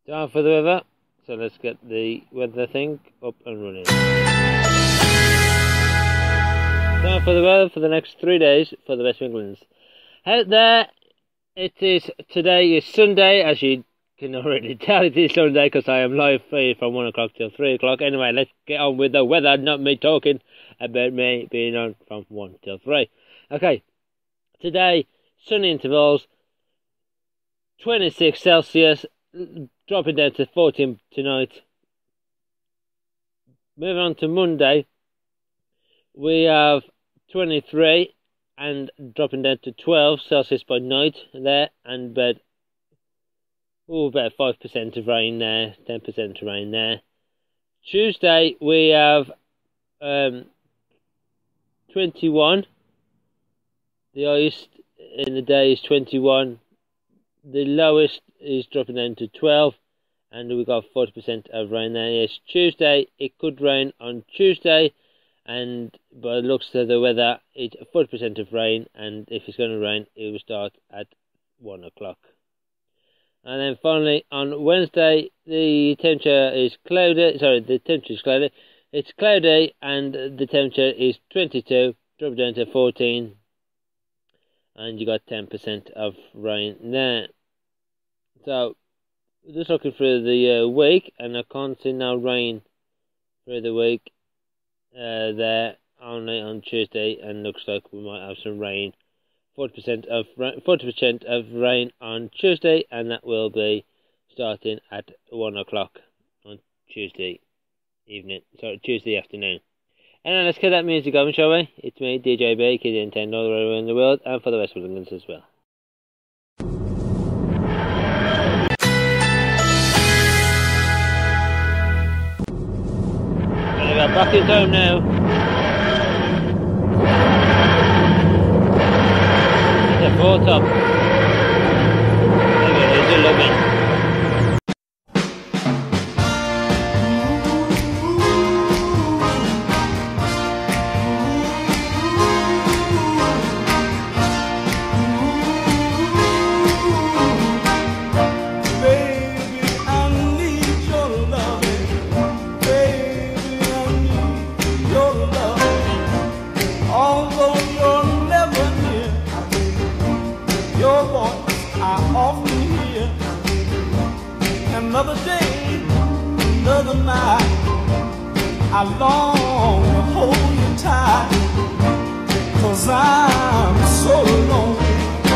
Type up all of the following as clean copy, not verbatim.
Time for the weather, so let's get the weather thing up and running. Time for the weather for the next 3 days for the West Midlands. Out there, today is Sunday, as you can already tell it is Sunday because I am live free from 1 o'clock till 3 o'clock. Anyway, let's get on with the weather, not me talking about me being on from 1 till 3. Okay, today, sunny intervals, 26 Celsius, dropping down to 14 tonight. Moving on to Monday, we have 23 and dropping down to 12 Celsius by night there, and about 5% of rain there, 10% of rain there. Tuesday we have 21. The highest in the day is 21. The lowest is dropping down to 12, and we've got 40% of rain there. Yes, Tuesday, it could rain on Tuesday, and by the looks of the weather, it's 40% of rain, and if it's going to rain, it will start at 1 o'clock. And then finally, on Wednesday, the temperature is cloudy. It's cloudy, and the temperature is 22, dropping down to 14. And you got 10% of rain there. So, just looking through the week, and I can't see no rain through the week there, only on Tuesday, and looks like we might have some rain. 40% of rain on Tuesday, and that will be starting at 1 o'clock on Tuesday afternoon. And let's get that music going, shall we? It's me, DJ B, Kid Nintendo, all around the world, and for the West Midlands as well. Gonna go back in home now. It's a 4-top. Maybe it's a loving. Another day, another night, I long to hold you tight, 'cause I'm so lonely.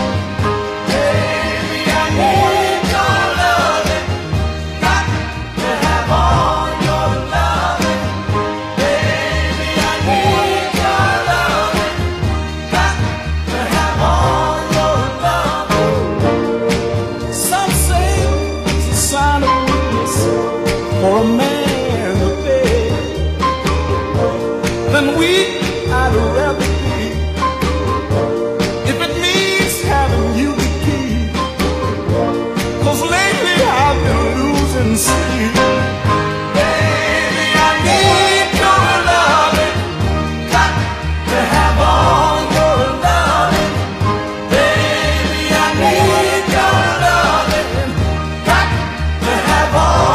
Baby, I need your loving, got to have all your loving. Baby, I need your loving, got to have all your loving. Some say it's a sign of for a man to beg, then weak I'd rather be, if it means having you to keep, 'cause lately I've been losing sleep. Baby, I need your loving, got to have all your loving. Baby, I need your loving, got to have all.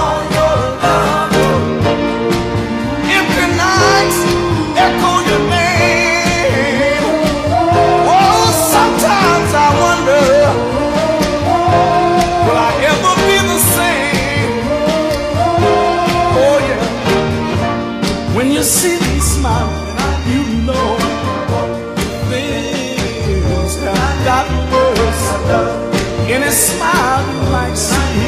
When you see me smiling, you know things have gotten worse. Any smile you might see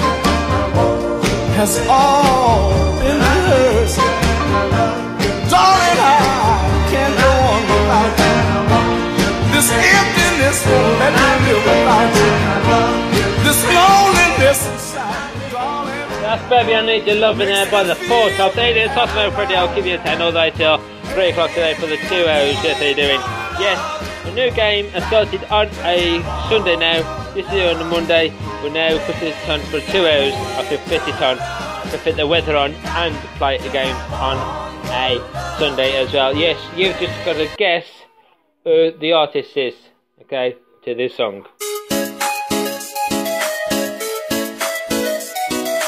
has all been rehearsed. Darling, I can't go on without you. This emptiness won't let me live without you. This loneliness inside, darling. That's Baby I Need Your Loving there by the 4-top. They did talk about Freddie. I'll give you a 10 all the way till 3 o'clock today for the 2 hours. Yes, how you doing? Yes, a new game has started on a Sunday now. This is on a Monday. We're now putting it on for 2 hours. I can fit it on, to fit the weather on, and play the game on a Sunday as well. Yes, you've just got to guess who the artist is, okay, to this song.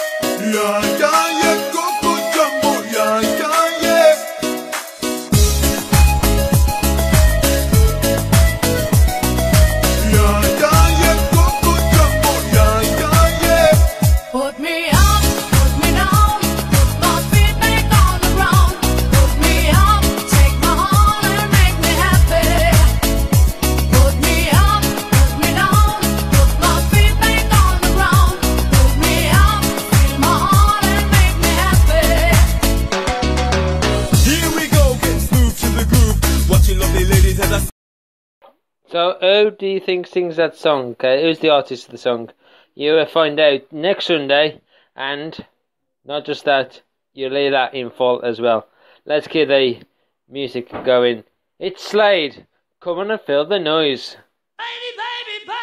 So, who do you think sings that song? Okay, who's the artist of the song? You will find out next Sunday, and not just that, you'll hear that in full as well. Let's get the music going. It's Slade. Come on and feel the noise. Baby, baby, baby.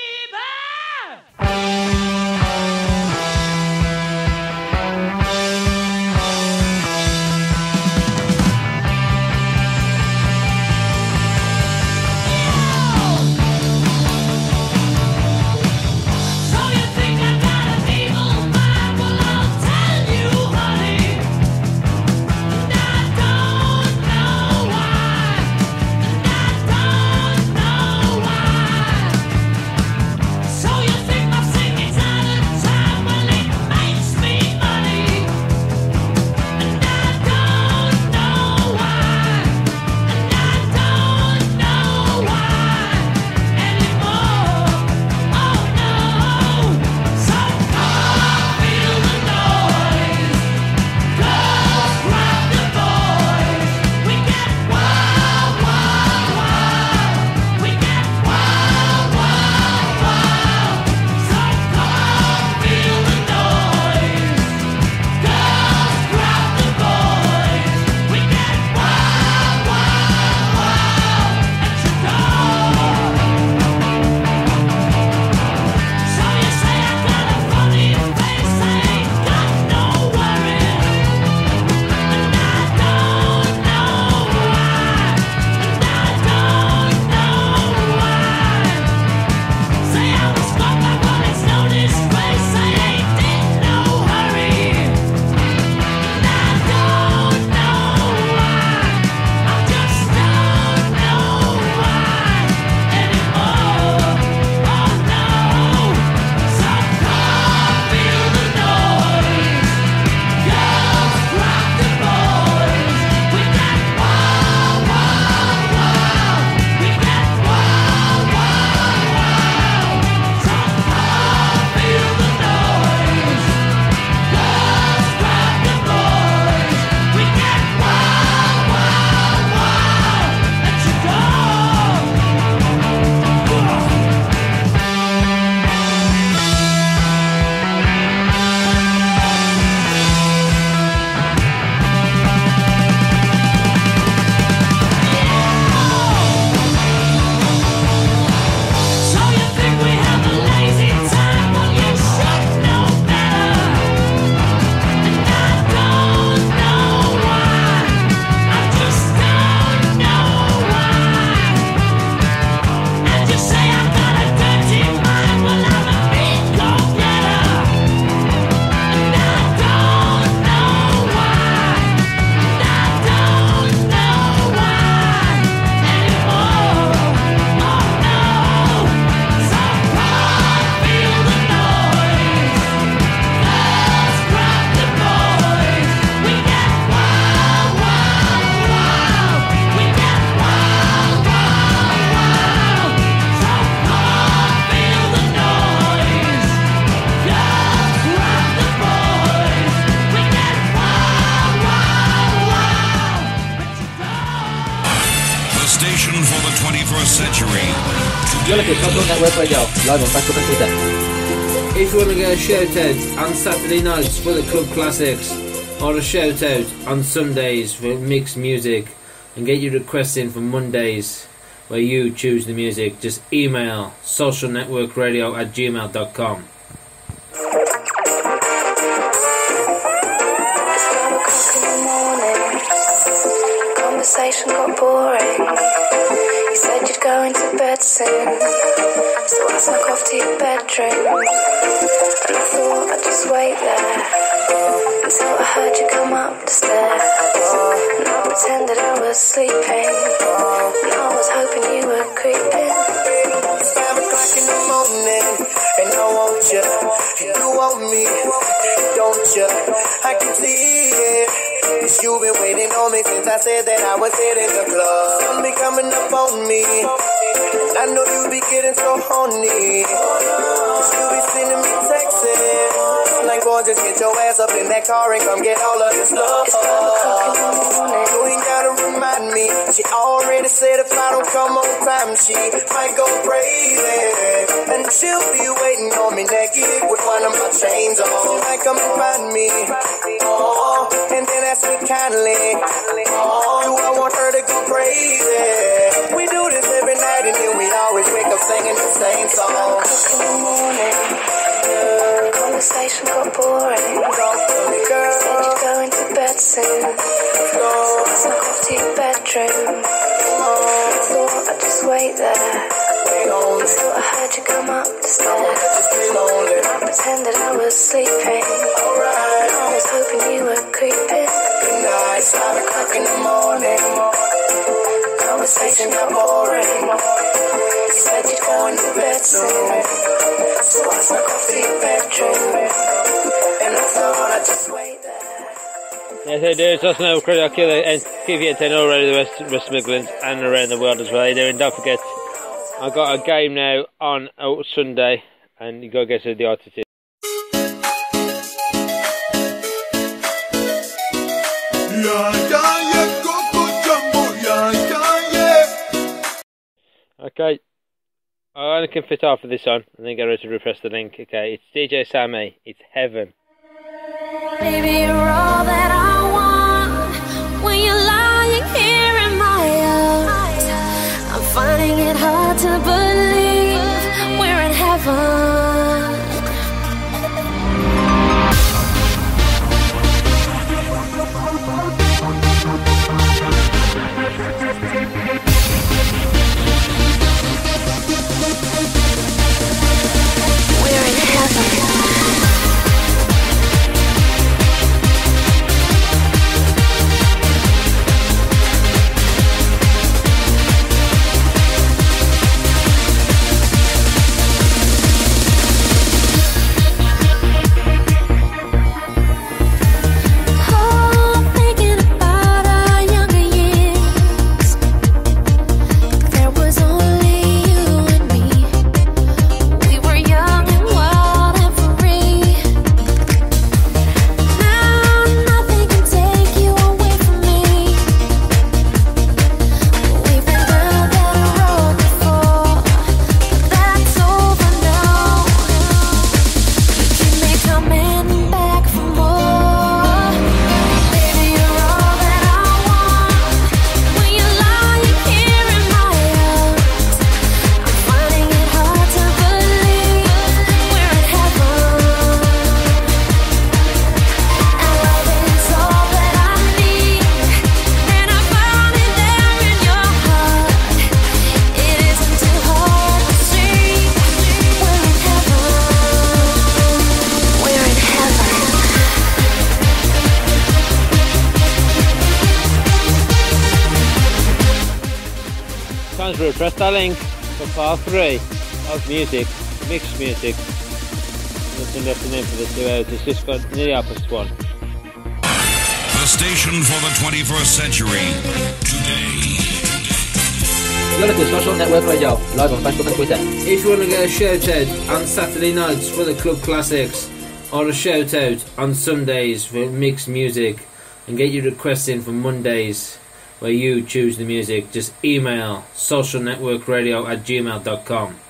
station for the 21st century. You're looking at Top Network Radio, live on Facebook and Twitter. If you want to get a shout out on Saturday nights for the club classics, or a shout out on Sundays for mixed music, and get your requests in for Mondays where you choose the music, just email socialnetworkradio@gmail.com. Conversation got boring. You said you'd go into bed soon, so I snuck off to your bedroom, and I thought I'd just wait there until I heard you come up the stairs, and I pretended I was sleeping, and I was hoping you were creeping. It's 5 o'clock in the morning, and I want you, and you want me, don't you? I can see it. Cause you've been waiting on me since I said that I was hitting the club. Sun be coming up on me, and I know you be getting so horny. Cause you be sending me texts like gorgeous just get your ass up in that car and come get all of this love. It's 5 o'clock in the morning. You ain't gotta remind me. She already said if I don't come on time, she might go crazy. And she'll be waiting on me naked with one of my chains on. She might come and find me. Oh, and then ask me kindly. Oh, do I want her to go crazy? We do this every night and then we always wake up singing the same 5 song. o'clock in the morning. The conversation got boring. Talk to me, girl. Said you'd go into bed soon. So I snuck off to your bedroom. I thought I'd just wait there. Until I heard you come up the stairs. I pretended I was sleeping. I was hoping you were creeping. Good night, it's 5 o'clock in the morning. Conversation got boring. You said you'd go into bed soon. So I snuck off to your bedroom. And I thought I'd Just wait there. Yes, I do. It's also now Critical Killer and KVN10 all around the West Midlands and around the world as well. You know, and don't forget, I've got a game now on Sunday, and you got to get to the artist. Okay, I only can fit half of this on, and then get ready to repress the link. Okay, it's DJ Sammy. It's Heaven. Baby, you're all that I want. When you're lying here in my arms, I'm finding it hard to believe we're in heaven. We're in heaven. Press that link for part 3 of music, mixed music. Nothing left to name for the 2 hours. It's just got nearly opposite one. The station for the 21st century. Today. You're listening to Social Network Radio, live on Facebook and Twitter. If you want to get a shout out on Saturday nights for the Club Classics, or a shout out on Sundays for mixed music, and get your requests in for Mondays, where you choose the music, just email socialnetworkradio@gmail.com.